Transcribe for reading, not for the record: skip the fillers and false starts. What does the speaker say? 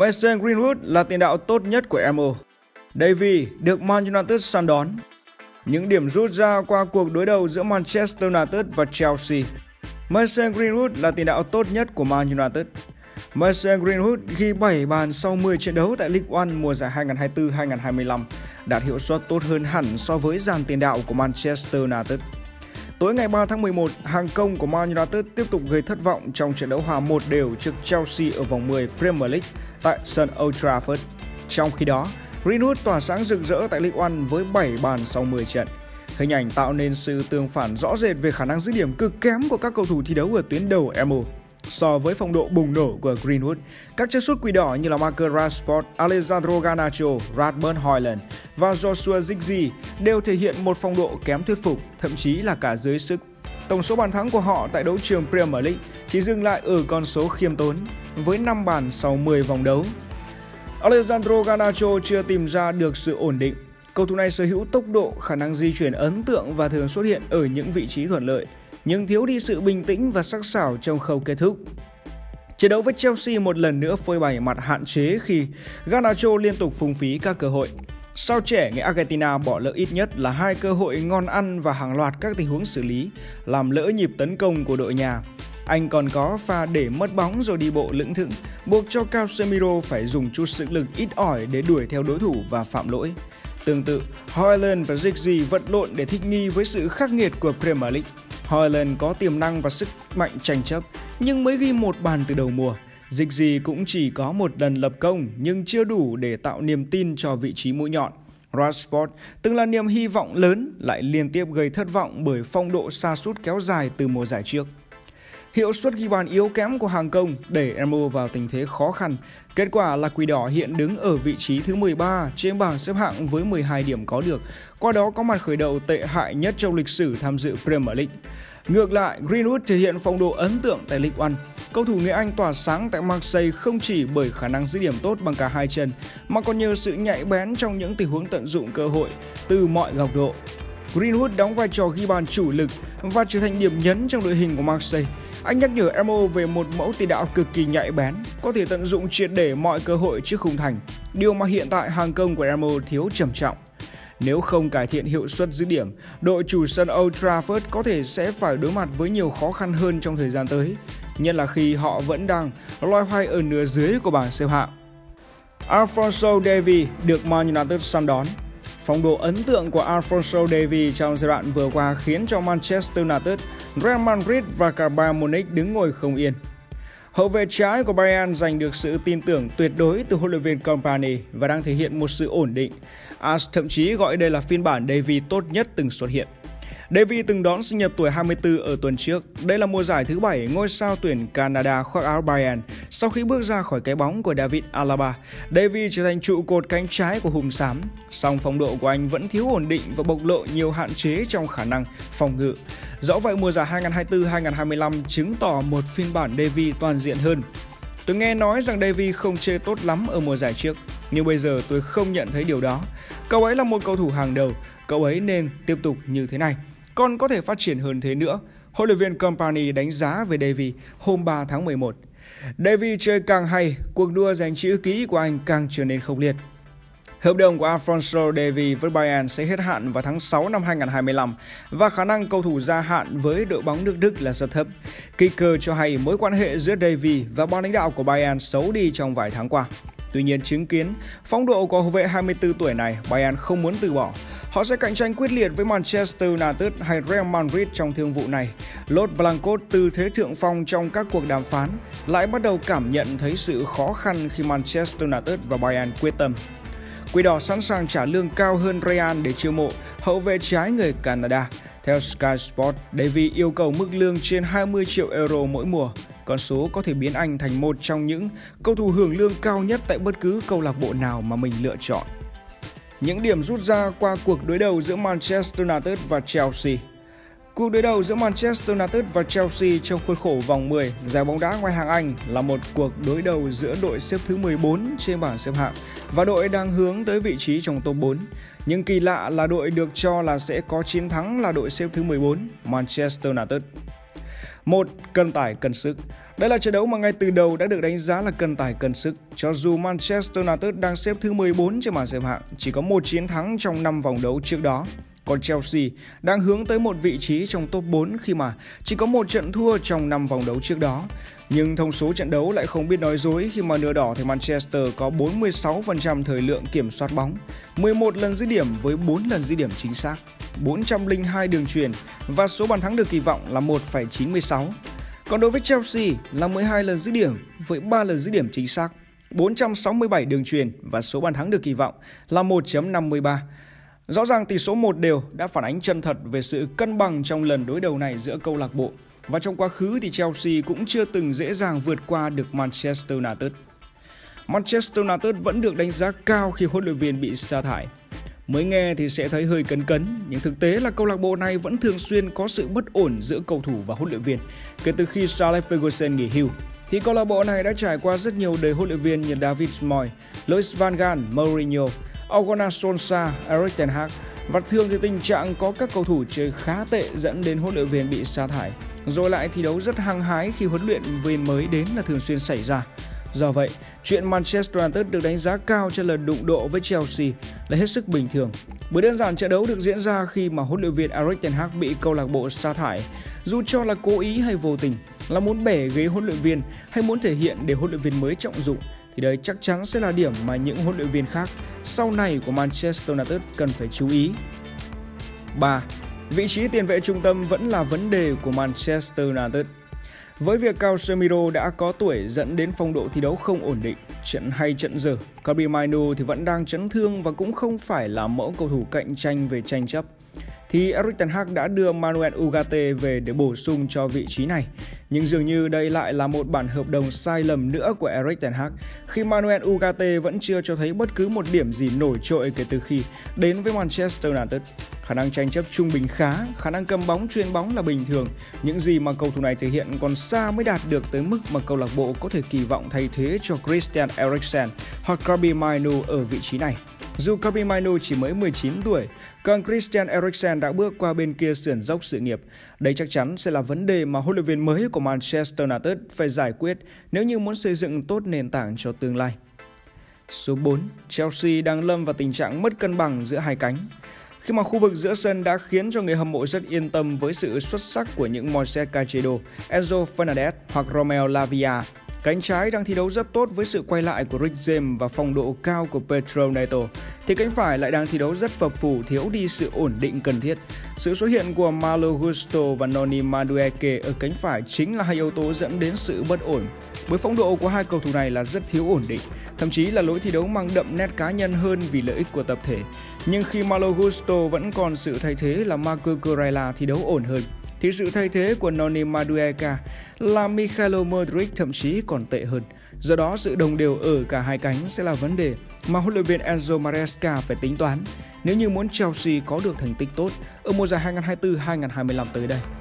Mason Greenwood là tiền đạo tốt nhất của MU. Davy được Man United săn đón. Những điểm rút ra qua cuộc đối đầu giữa Manchester United và Chelsea. Mason Greenwood là tiền đạo tốt nhất của Man United. Mason Greenwood ghi 7 bàn sau 10 trận đấu tại League One mùa giải 2024-2025, đạt hiệu suất tốt hơn hẳn so với dàn tiền đạo của Manchester United. Tối ngày 3 tháng 11, hàng công của Man United tiếp tục gây thất vọng trong trận đấu hòa 1-1 trước Chelsea ở vòng 10 Premier League tại sân Old Trafford. Trong khi đó, Greenwood tỏa sáng rực rỡ tại League One với 7 bàn sau 10 trận. Hình ảnh tạo nên sự tương phản rõ rệt về khả năng dứt điểm cực kém của các cầu thủ thi đấu ở tuyến đầu MU. So với phong độ bùng nổ của Greenwood, các chân sút quỷ đỏ như là Marcus Rashford, Alessandro Garnacho, Rasmus Højlund và Joshua Zirkzee đều thể hiện một phong độ kém thuyết phục, thậm chí là cả dưới sức. Tổng số bàn thắng của họ tại đấu trường Premier League chỉ dừng lại ở con số khiêm tốn, với 5 bàn sau 10 vòng đấu. Alessandro Garnacho chưa tìm ra được sự ổn định. Cầu thủ này sở hữu tốc độ, khả năng di chuyển ấn tượng và thường xuất hiện ở những vị trí thuận lợi, nhưng thiếu đi sự bình tĩnh và sắc sảo trong khâu kết thúc. Trận đấu với Chelsea một lần nữa phơi bày mặt hạn chế khi Garnacho liên tục phung phí các cơ hội. Sao trẻ người Argentina bỏ lỡ ít nhất là 2 cơ hội ngon ăn và hàng loạt các tình huống xử lý, làm lỡ nhịp tấn công của đội nhà. Anh còn có pha để mất bóng rồi đi bộ lững thững, buộc cho Casemiro phải dùng chút sức lực ít ỏi để đuổi theo đối thủ và phạm lỗi. Tương tự, Højlund và Zirkzee vật lộn để thích nghi với sự khắc nghiệt của Premier League. Højlund có tiềm năng và sức mạnh tranh chấp, nhưng mới ghi 1 bàn từ đầu mùa. Zirkzee cũng chỉ có 1 lần lập công, nhưng chưa đủ để tạo niềm tin cho vị trí mũi nhọn. Rashford từng là niềm hy vọng lớn, lại liên tiếp gây thất vọng bởi phong độ sa sút kéo dài từ mùa giải trước. Hiệu suất ghi bàn yếu kém của hàng công đẩy MU vào tình thế khó khăn. Kết quả là Quỷ Đỏ hiện đứng ở vị trí thứ 13 trên bảng xếp hạng với 12 điểm có được, qua đó có màn khởi đầu tệ hại nhất trong lịch sử tham dự Premier League. Ngược lại, Greenwood thể hiện phong độ ấn tượng tại League One. Cầu thủ người Anh tỏa sáng tại Marseille không chỉ bởi khả năng dứt điểm tốt bằng cả hai chân, mà còn nhờ sự nhạy bén trong những tình huống tận dụng cơ hội từ mọi góc độ. Greenwood đóng vai trò ghi bàn chủ lực và trở thành điểm nhấn trong đội hình của Marseille. Anh nhắc nhở MU về một mẫu tiền đạo cực kỳ nhạy bén, có thể tận dụng triệt để mọi cơ hội trước khung thành, điều mà hiện tại hàng công của MU thiếu trầm trọng. Nếu không cải thiện hiệu suất dứt điểm, đội chủ sân Old Trafford có thể sẽ phải đối mặt với nhiều khó khăn hơn trong thời gian tới, nhất là khi họ vẫn đang loay hoay ở nửa dưới của bảng xếp hạng. Alphonso Davies được Man United săn đón. Phong độ ấn tượng của Alphonso Davies trong giai đoạn vừa qua khiến cho Manchester United, Real Madrid và cả Bayern Munich đứng ngồi không yên. Hậu vệ trái của Bayern giành được sự tin tưởng tuyệt đối từ huấn luyện viên Kompany và đang thể hiện một sự ổn định. AS thậm chí gọi đây là phiên bản Davies tốt nhất từng xuất hiện. Davies từng đón sinh nhật tuổi 24 ở tuần trước. Đây là mùa giải thứ 7 ngôi sao tuyển Canada khoác áo Bayern sau khi bước ra khỏi cái bóng của David Alaba. Davies trở thành trụ cột cánh trái của Hùng Xám. Song phong độ của anh vẫn thiếu ổn định và bộc lộ nhiều hạn chế trong khả năng phòng ngự. Dẫu vậy, mùa giải 2024-2025 chứng tỏ một phiên bản Davies toàn diện hơn. Tôi nghe nói rằng Davies không chơi tốt lắm ở mùa giải trước, nhưng bây giờ tôi không nhận thấy điều đó. Cậu ấy là một cầu thủ hàng đầu, cậu ấy nên tiếp tục như thế này, còn có thể phát triển hơn thế nữa, huấn luyện viên Kompany đánh giá về Davies hôm 3 tháng 11. Davies chơi càng hay, cuộc đua giành chữ ký của anh càng trở nên khốc liệt. Hợp đồng của Alphonso Davies với Bayern sẽ hết hạn vào tháng 6 năm 2025 và khả năng cầu thủ gia hạn với đội bóng nước Đức là rất thấp. Kicker cho hay mối quan hệ giữa Davies và ban lãnh đạo của Bayern xấu đi trong vài tháng qua. Tuy nhiên, chứng kiến phong độ của hậu vệ 24 tuổi này, Bayern không muốn từ bỏ. Họ sẽ cạnh tranh quyết liệt với Manchester United hay Real Madrid trong thương vụ này. Los Blancos từ thế thượng phong trong các cuộc đàm phán lại bắt đầu cảm nhận thấy sự khó khăn khi Manchester United và Bayern quyết tâm. Quỷ Đỏ sẵn sàng trả lương cao hơn Real để chiêu mộ hậu vệ trái người Canada. Theo Sky Sports, Davies yêu cầu mức lương trên 20 triệu euro mỗi mùa. Con số có thể biến anh thành một trong những cầu thủ hưởng lương cao nhất tại bất cứ câu lạc bộ nào mà mình lựa chọn. Những điểm rút ra qua cuộc đối đầu giữa Manchester United và Chelsea. Cuộc đối đầu giữa Manchester United và Chelsea trong khuôn khổ vòng 10 giải bóng đá ngoại hạng Anh là một cuộc đối đầu giữa đội xếp thứ 14 trên bảng xếp hạng và đội đang hướng tới vị trí trong top 4. Nhưng kỳ lạ là đội được cho là sẽ có chiến thắng là đội xếp thứ 14, Manchester United. 1. Cân tải cân sức. Đây là trận đấu mà ngay từ đầu đã được đánh giá là cân tải cân sức. Cho dù Manchester United đang xếp thứ 14 trên bảng xếp hạng, chỉ có 1 chiến thắng trong 5 vòng đấu trước đó. Còn Chelsea đang hướng tới một vị trí trong top 4 khi mà chỉ có 1 trận thua trong 5 vòng đấu trước đó. Nhưng thông số trận đấu lại không biết nói dối khi mà nửa đỏ thì Manchester có 46% thời lượng kiểm soát bóng, 11 lần dứt điểm với 4 lần dứt điểm chính xác, 402 đường chuyền và số bàn thắng được kỳ vọng là 1,96. Còn đối với Chelsea là 12 lần dứt điểm với 3 lần dứt điểm chính xác, 467 đường chuyền và số bàn thắng được kỳ vọng là 1,53. Rõ ràng tỷ số 1-1 đã phản ánh chân thật về sự cân bằng trong lần đối đầu này giữa câu lạc bộ. Và trong quá khứ thì Chelsea cũng chưa từng dễ dàng vượt qua được Manchester United. Manchester United vẫn được đánh giá cao khi huấn luyện viên bị sa thải. Mới nghe thì sẽ thấy hơi cấn cấn, nhưng thực tế là câu lạc bộ này vẫn thường xuyên có sự bất ổn giữa cầu thủ và huấn luyện viên. Kể từ khi Sir Alex Ferguson nghỉ hưu, thì câu lạc bộ này đã trải qua rất nhiều đời huấn luyện viên như David Moyes, Louis van Gaal, Mourinho, Ole Gunnar Solskjaer, Erik ten Hag. Và thường thì tình trạng có các cầu thủ chơi khá tệ dẫn đến huấn luyện viên bị sa thải, rồi lại thi đấu rất hăng hái khi huấn luyện viên mới đến là thường xuyên xảy ra. Do vậy, chuyện Manchester United được đánh giá cao trên lần đụng độ với Chelsea là hết sức bình thường. Bởi đơn giản trận đấu được diễn ra khi mà huấn luyện viên Erik ten Hag bị câu lạc bộ sa thải. Dù cho là cố ý hay vô tình, là muốn bẻ ghế huấn luyện viên hay muốn thể hiện để huấn luyện viên mới trọng dụng, thì đây chắc chắn sẽ là điểm mà những huấn luyện viên khác sau này của Manchester United cần phải chú ý. 3. Vị trí tiền vệ trung tâm vẫn là vấn đề của Manchester United. Với việc Casemiro đã có tuổi dẫn đến phong độ thi đấu không ổn định, trận hay trận dở, Kobbie Mainoo thì vẫn đang chấn thương và cũng không phải là mẫu cầu thủ cạnh tranh về tranh chấp, thì Erik ten Hag đã đưa Manuel Ugarte về để bổ sung cho vị trí này. Nhưng dường như đây lại là một bản hợp đồng sai lầm nữa của Erik ten Hag, khi Manuel Ugarte vẫn chưa cho thấy bất cứ một điểm gì nổi trội kể từ khi đến với Manchester United. Khả năng tranh chấp trung bình khá, khả năng cầm bóng chuyền bóng là bình thường. Những gì mà cầu thủ này thể hiện còn xa mới đạt được tới mức mà câu lạc bộ có thể kỳ vọng thay thế cho Christian Eriksen hoặc Kobbie Mainoo ở vị trí này. Dù Kobbie Mainoo chỉ mới 19 tuổi, còn Christian Eriksen đã bước qua bên kia sườn dốc sự nghiệp. Đây chắc chắn sẽ là vấn đề mà huấn luyện viên mới của Manchester United phải giải quyết nếu như muốn xây dựng tốt nền tảng cho tương lai. Số 4. Chelsea đang lâm vào tình trạng mất cân bằng giữa hai cánh. Khi mà khu vực giữa sân đã khiến cho người hâm mộ rất yên tâm với sự xuất sắc của những Moises Caicedo, Enzo Fernandez hoặc Romeo Lavia. Cánh trái đang thi đấu rất tốt với sự quay lại của Reece James và phong độ cao của Pedro Neto, thì cánh phải lại đang thi đấu rất phập phù, thiếu đi sự ổn định cần thiết. Sự xuất hiện của Malo Gusto và Noni Madueke ở cánh phải chính là hai yếu tố dẫn đến sự bất ổn, bởi phong độ của hai cầu thủ này là rất thiếu ổn định, thậm chí là lối thi đấu mang đậm nét cá nhân hơn vì lợi ích của tập thể. Nhưng khi Malo Gusto vẫn còn sự thay thế là Marco Cucurella thi đấu ổn hơn, thì sự thay thế của Noni Madueke là Mikhailo Mudryk thậm chí còn tệ hơn. Do đó, sự đồng đều ở cả hai cánh sẽ là vấn đề mà huấn luyện viên Enzo Maresca phải tính toán nếu như muốn Chelsea có được thành tích tốt ở mùa giải 2024-2025 tới đây.